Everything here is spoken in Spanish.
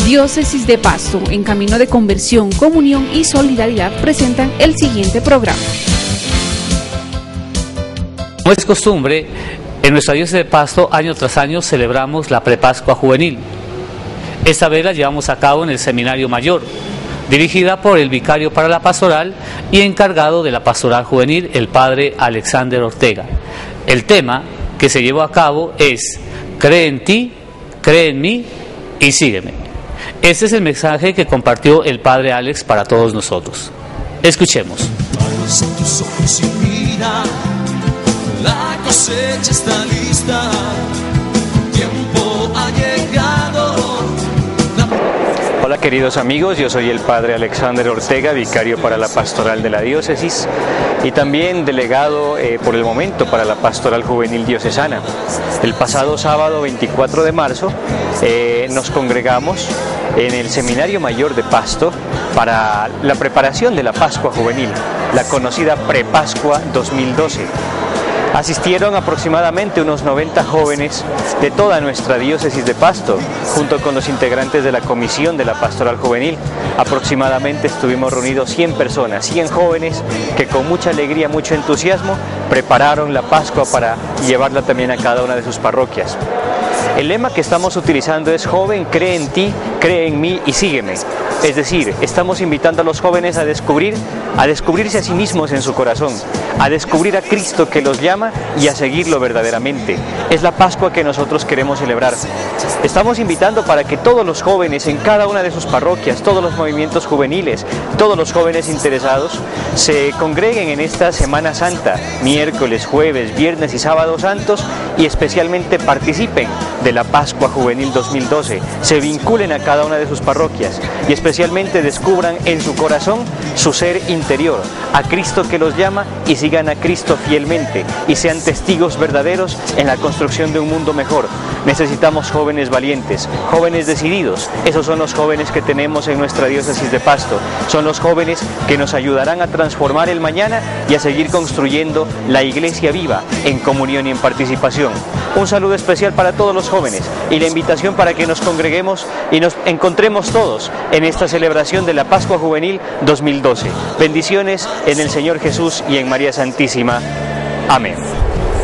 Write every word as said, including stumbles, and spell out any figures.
Diócesis de Pasto, en camino de conversión, comunión y solidaridad, presentan el siguiente programa. Como es costumbre, en nuestra diócesis de Pasto, año tras año, celebramos la Prepascua Juvenil. Esta vez la llevamos a cabo en el Seminario Mayor, dirigida por el vicario para la pastoral y encargado de la pastoral juvenil, el padre Alexander Ortega. El tema que se llevó a cabo es: cree en ti, cree en mí y sígueme. Este es el mensaje que compartió el padre Alex para todos nosotros. Escuchemos. La cosecha está lista, tiempo ha llegado. Hola queridos amigos, yo soy el padre Alexander Ortega, vicario para la pastoral de la diócesis y también delegado eh, por el momento para la pastoral juvenil diocesana. El pasado sábado veinticuatro de marzo eh, nos congregamos en el Seminario Mayor de Pasto para la preparación de la Pascua Juvenil, la conocida Prepascua dos mil doce. Asistieron aproximadamente unos noventa jóvenes de toda nuestra diócesis de Pasto, junto con los integrantes de la comisión de la pastoral juvenil. Aproximadamente estuvimos reunidos cien personas, cien jóvenes que con mucha alegría, mucho entusiasmo prepararon la Pascua para llevarla también a cada una de sus parroquias. El lema que estamos utilizando es: joven, cree en ti, cree en mí y sígueme. Es decir, estamos invitando a los jóvenes a descubrir, a descubrirse a sí mismos en su corazón, a descubrir a Cristo que los llama y a seguirlo verdaderamente. Es la Pascua que nosotros queremos celebrar. Estamos invitando para que todos los jóvenes en cada una de sus parroquias, todos los movimientos juveniles, todos los jóvenes interesados, se congreguen en esta Semana Santa, miércoles, jueves, viernes y sábados santos, y especialmente participen de la Pascua Juvenil dos mil doce, se vinculen a cada una de sus parroquias y especialmente descubran en su corazón su ser interior, a Cristo que los llama, y sigan a Cristo fielmente y sean testigos verdaderos en la construcción de un mundo mejor. Necesitamos jóvenes valientes, jóvenes decididos. Esos son los jóvenes que tenemos en nuestra diócesis de Pasto. Son los jóvenes que nos ayudarán a transformar el mañana y a seguir construyendo la iglesia viva en comunión y en participación. Un saludo especial para todos los jóvenes y la invitación para que nos congreguemos y nos encontremos todos en esta celebración de la Pascua Juvenil dos mil doce. Bendiciones en el Señor Jesús y en María Santísima. Amén.